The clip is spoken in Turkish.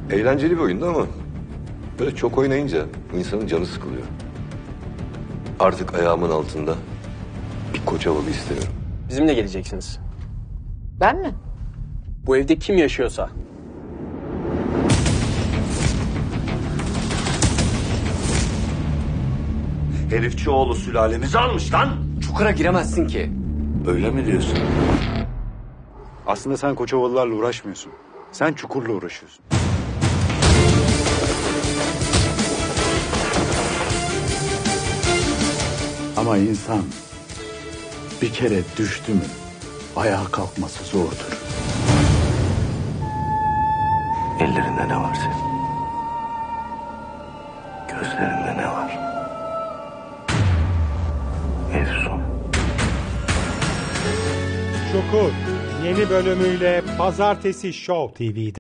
Eğlenceli bir oyundu ama böyle çok oynayınca insanın canı sıkılıyor. Artık ayağımın altında bir Koçovalı istiyorum. Bizimle geleceksiniz. Ben mi? Bu evde kim yaşıyorsa. Herifçioğlu sülalemizi almış lan. Çukura giremezsin ki. Öyle mi diyorsun? Aslında sen Koçovalılarla uğraşmıyorsun. Sen Çukur'la uğraşıyorsun. Ama insan bir kere düştü mü ayağa kalkması zordur. Ellerinde ne var senin? Gözlerinde ne var? Efsun. Çukur yeni bölümüyle Pazartesi Show TV'de.